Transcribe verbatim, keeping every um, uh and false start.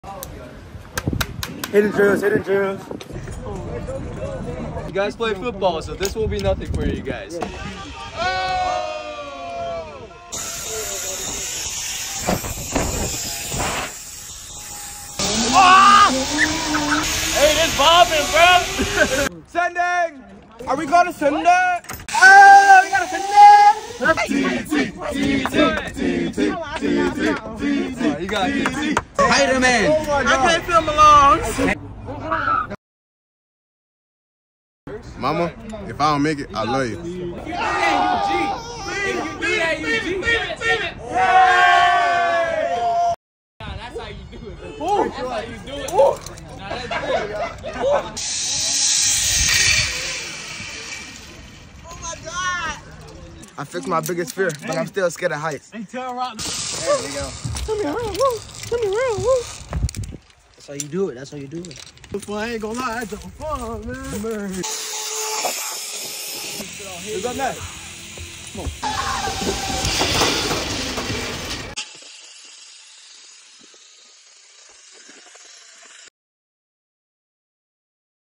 Hidden drills, hidden drills. You guys play football, so this will be nothing for you guys. Yeah. Oh! Hey, this bobbing, bro! Sending! Are we going to send it? Oh, we got to send it! You got this. Spider-Man! I can't feel my lungs! Mama, if I don't make it, I love you. If you do that, you G. That's how you do it. That's how you do it. Now that's great. Oh my God! I fixed my biggest fear, but I'm still scared of heights. There we go. Turn me around, woo! Turn me around, woo! That's how you do it. That's how you do it. I ain't gonna lie, it's fun, man. Who's up next? Come on.